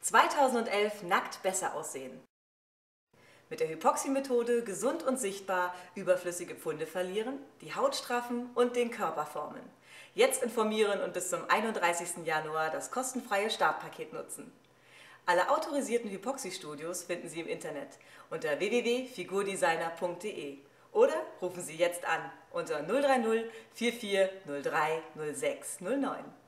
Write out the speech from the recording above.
2011 nackt besser aussehen. Mit der Hypoxie-Methode gesund und sichtbar überflüssige Pfunde verlieren, die Haut straffen und den Körper formen. Jetzt informieren und bis zum 31. Januar das kostenfreie Startpaket nutzen. Alle autorisierten Hypoxie-Studios finden Sie im Internet unter www.figurdesigner.de oder rufen Sie jetzt an unter 030 44 03 06 09.